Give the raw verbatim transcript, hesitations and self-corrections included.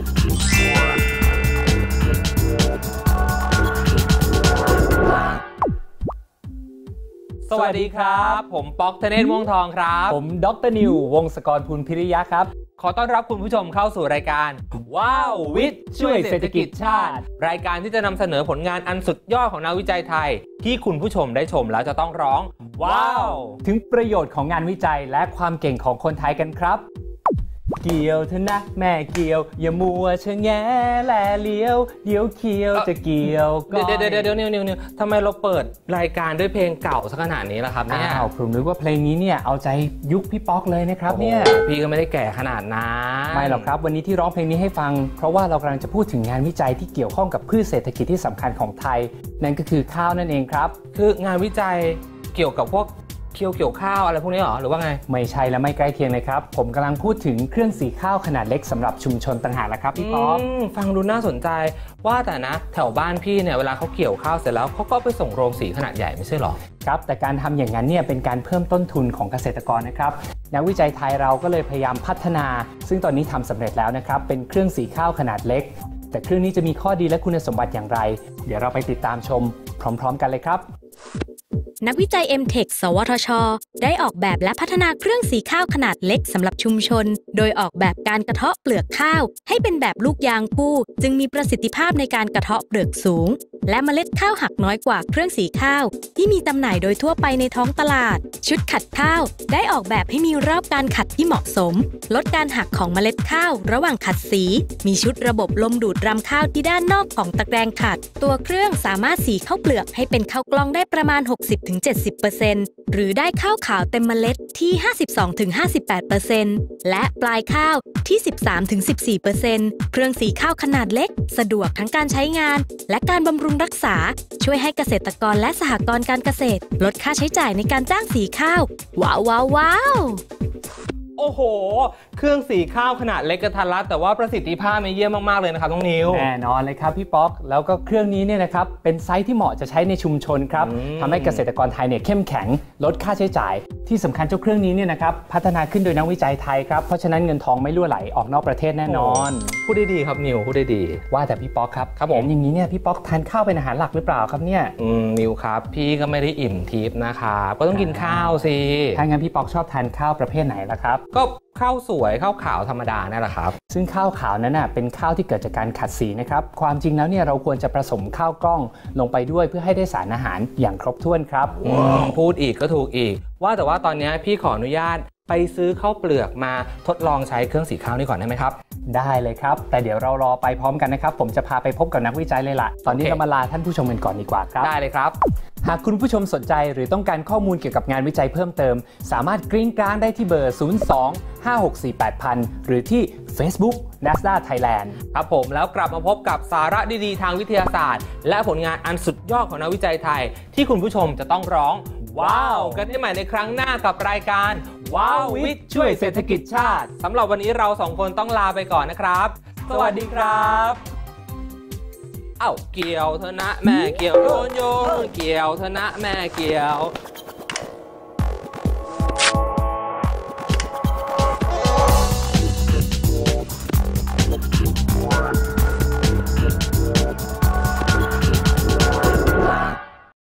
สวัสดีครับผมป๊อกธเนศม่วงทองครับผมดรนิววงศกรภูลพิริยะครับขอต้อนรับคุณผู้ชมเข้าสู่รายการว้าววิทย์ช่วยเศรษฐกิจชาติรายการที่จะนำเสนอผลงานอันสุดยอดของนักวิจัยไทยที่คุณผู้ชมได้ชมแล้วจะต้องร้องว้าวถึงประโยชน์ของงานวิจัยและความเก่งของคนไทยกันครับเกี่ยวเถอะนะแม่เกี่ยวอย่ามัวชะแงแลเลี้ยวเดี๋ยวเคียวจะเกี่ยวก็เดี๋ยวเดี๋ยวเดี๋ยวเดี๋ยวนิวนิวนิวทำไมเราเปิดรายการด้วยเพลงเก่าสักขนาดนี้ล่ะครับเนี่ยอ้าวผมนึกว่าเพลงนี้เนี่ยเอาใจยุคพี่ป๊อกเลยนะครับเนี่ยพี่ก็ไม่ได้แก่ขนาดนั้นไม่หรอกครับวันนี้ที่ร้องเพลงนี้ให้ฟังเพราะว่าเรากำลังจะพูดถึงงานวิจัยที่เกี่ยวข้องกับพืชเศรษฐกิจที่สำคัญของไทยนั่นก็คือข้าวนั่นเองครับคืองานวิจัยเกี่ยวกับพวกเคี่ยวเกี่ยวข้าวอะไรพวกนี้หรอหรือว่าไงไม่ใช่และไม่ใกล้เคียงเลยครับผมกำลังพูดถึงเครื่องสีข้าวขนาดเล็กสำหรับชุมชนต่างหากแล้วครับพี่ป๊อกฟังดูน่าสนใจว่าแต่นะแถวบ้านพี่เนี่ยเวลาเขาเกี่ยวข้าวเสร็จแล้วเขาก็ไปส่งโรงสีขนาดใหญ่ไม่ใช่หรอครับแต่การทำอย่างนั้นเนี่ยเป็นการเพิ่มต้นทุนของเกษตรกรนะครับนักวิจัยไทยเราก็เลยพยายามพัฒนาซึ่งตอนนี้ทำสำเร็จแล้วนะครับเป็นเครื่องสีข้าวขนาดเล็กแต่เครื่องนี้จะมีข้อดีและคุณสมบัติอย่างไรเดี๋ยวเราไปติดตามชมพร้อมๆกันเลยครับนักวิจัย เอ็ม เทค สวทช.ได้ออกแบบและพัฒนาเครื่องสีข้าวขนาดเล็กสำหรับชุมชนโดยออกแบบการกระเทาะเปลือกข้าวให้เป็นแบบลูกยางคู่จึงมีประสิทธิภาพในการกระเทาะเปลือกสูงและเมล็ดข้าวหักน้อยกว่าเครื่องสีข้าวที่มีจำหน่ายโดยทั่วไปในท้องตลาดชุดขัดข้าวได้ออกแบบให้มีรอบการขัดที่เหมาะสมลดการหักของเมล็ดข้าวระหว่างขัดสีมีชุดระบบลมดูดรำข้าวที่ด้านนอกของตะแกรงขัดตัวเครื่องสามารถสีข้าวเปลือกให้เป็นข้าวกล้องได้ประมาณ หกสิบถึงเจ็ดสิบเปอร์เซ็นต์ หรือได้ข้าวขาวเต็มเมล็ดที่ ห้าสิบสองถึงห้าสิบแปดเปอร์เซ็นต์ และปลายข้าวที่ สิบสามถึงสิบสี่เปอร์เซ็นต์ เครื่องสีข้าวขนาดเล็กสะดวกทั้งการใช้งานและการบำรุงรักษาช่วยให้เกษตรกรและสหกรณ์การเกษตรลดค่าใช้จ่ายในการจ้างสีข้าวว้าวว้าวว้าวโอ้โหเครื่องสีข้าวขนาดเล็กกระทัดรัดแต่ว่าประสิทธิภาพมันเยี่ยมมากๆเลยนะครับน้องนิวแน่นอนเลยครับพี่ป๊อกแล้วก็เครื่องนี้เนี่ยนะครับเป็นไซส์ที่เหมาะจะใช้ในชุมชนครับทำให้เกษตรกรไทยเนี่ยเข้มแข็งลดค่าใช้จ่ายที่สำคัญเจ้าเครื่องนี้เนี่ยนะครับพัฒนาขึ้นโดยนักวิจัยไทยครับเพราะฉะนั้นเงินทองไม่รั่วไหลออกนอกประเทศแน่นอนพูดได้ดีครับนิวพูดได้ดีว่าแต่พี่ป๊อกครับครับผมอย่างนี้เนี่ยพี่ป๊อกทานข้าวเป็นอาหารหลักหรือเปล่าครับเนี่ยอืมนิวครับพี่ก็ไม่ได้อิ่มทิพย์นะครับก็ต้องกินข้าวสิถ้างั้นพี่ป๊อกชอบทานข้าวประเภทไหนล่ะครับก็ข้าวสวยข้าวขาวธรรมดานั่นแหละครับซึ่งข้าวขาวนั้นน่ะเป็นข้าวที่เกิดจากการขัดสีนะครับความจริงแล้วเนี่ยเราควรจะผสมข้าวกล้องลงไปด้วยเพื่อให้ได้สารอาหารอย่างครบถ้วนครับพูดอีกก็ถูกอีกว่าแต่ว่าตอนนี้พี่ขออนุญาตไปซื้อข้าวเปลือกมาทดลองใช้เครื่องสีข้าวนี่ก่อนได้ไหมครับได้เลยครับแต่เดี๋ยวเรารอไปพร้อมกันนะครับผมจะพาไปพบกับนักวิจัยเลยล่ะตอนนี้เรามาลาท่านผู้ชมกันก่อนดีกว่าครับได้เลยครับหากคุณผู้ชมสนใจหรือต้องการข้อมูลเกี่ยวกับงานวิจัยเพิ่มเติมสามารถกริ้งกร้างได้ที่เบอร์ ศูนย์ สอง ห้า หก สี่ แปด ศูนย์ ศูนย์ หรือที่ Facebook นา เอส ดี เอ Thailand ครับผมแล้วกลับมาพบกับสาระดีๆทางวิทยาศาสตร์และผลงานอันสุดยอดของนักวิจัยไทยที่คุณผู้ชมจะต้องร้องว้าวกันได้ใหม่ในครั้งหน้ากับรายการว้าววิทย์ช่วยเศรษฐกิจชาติสำหรับวันนี้เราสองคนต้องลาไปก่อนนะครับสวัสดีครับเอ้าเกี่ยวเธอนะแม่เกี่ยวโยนโยนเกี่ยวเธอนะแม่เกี่ยว